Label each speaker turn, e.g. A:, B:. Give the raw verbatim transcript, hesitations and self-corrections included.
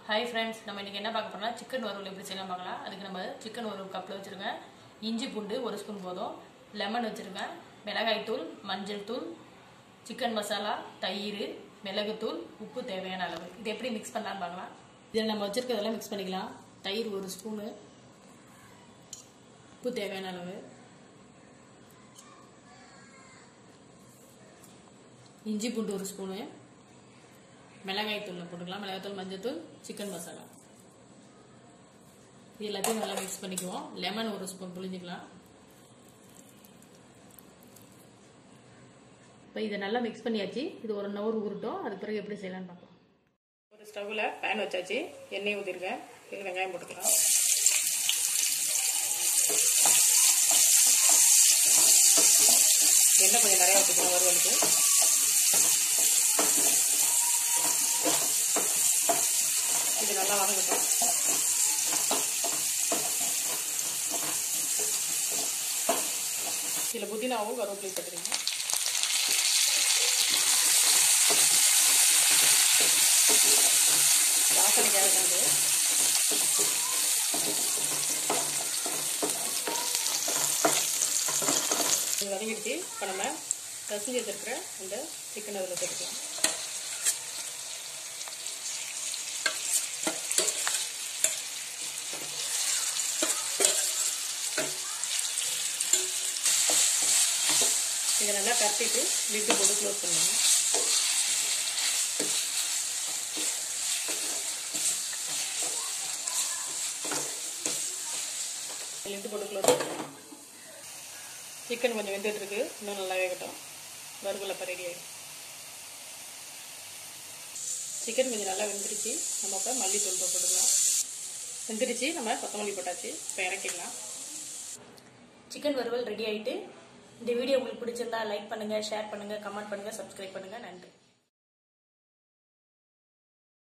A: Hi friends நம்ம இன்னைக்கு என்ன பார்க்க போறோம்னா சிக்கன் வறுவல் எப்படி செய்யலாம் பார்க்கலாம். அதுக்கு நம்ம சிக்கன் ஒரு கப்ல வச்சிருக்கேன். இஞ்சி பூண்டு ஒரு ஸ்பூன் போதும். லெமன் வச்சிருக்கேன். மிளகாய் தூள், மஞ்சள் தூள், சிக்கன் மசாலா, தயிர், மிளகு தூள், உப்பு தேவையான அளவு. இது எப்படி mix பண்ணலாம் பார்க்கலாம். இத நம்ம வச்சிருக்கிறதெல்லாம் mix பண்ணிக்கலாம். தயிர் ஒரு ஸ்பூன், உப்பு தேவையான அளவு, இஞ்சி பூண்டு ஒரு ஸ்பூன், மிளகாய் தூள் போட்டுக்கலாம். மிளகாய் தூள், மஞ்சள் தூள், சிக்கன் மசாலா இது எல்லாத்தையும் நல்லா மிக்ஸ் பண்ணிக்குவோம். லெமன் ஒரு ஸ்பூன் புளிஞ்சிக்கலாம். இப்போ இதை நல்லா மிக்ஸ் பண்ணியாச்சு. இது ஒரு நவர் ஊறட்டும். அதுக்கு பிறகு எப்படி செய்யலாம்னு பார்க்கலாம். ஒரு ஸ்டவ்வில் பேன் வச்சாச்சு. எண்ணெய் ஊற்றிருக்கேன். இதில் வெங்காயம் போட்டுக்கலாம். எண்ணெய் கொஞ்சம் நிறையா ஊற்றிக்கலாம் வறுவலுக்கு. இது நல்லா வதங்கட்டும். இதில் புதினாவும் கருவேப்பிலையும் போட்டுருங்க. வாசனைக்காக வந்து இது வதங்கிடுச்சு. இப்போ நம்ம கசிஞ்சு வச்சிருக்கிற அந்த சிக்கன் அதில் போட்டுக்கலாம். இதை நல்லா கட்டிட்டு லிட்டு போட்டு க்ளோஸ் பண்ணுங்க. லிட்டு போட்டு க்ளோஸ் பண்ணுங்க. சிக்கன் கொஞ்சம் வெந்துட்டு இருக்கு. இன்னும் நல்லா வேகட்டும். வறுவல் அப்போ ரெடி ஆகிடும். சிக்கன் கொஞ்சம் நல்லா வெந்துருச்சு. நம்ம இப்போ மல்லித்தூள் போட்டுக்கலாம். வெந்துருச்சு. நம்ம கொத்தமல்லி போட்டாச்சு. இப்போ இறக்கிடலாம். சிக்கன் வறுவல் ரெடி ஆகிட்டு. இந்த வீடியோ உங்களுக்கு பிடிச்சிருந்தா லைக் பண்ணுங்க, ஷேர் பண்ணுங்க, கமெண்ட் பண்ணுங்க, சப்ஸ்கிரைப் பண்ணுங்க. நன்றி.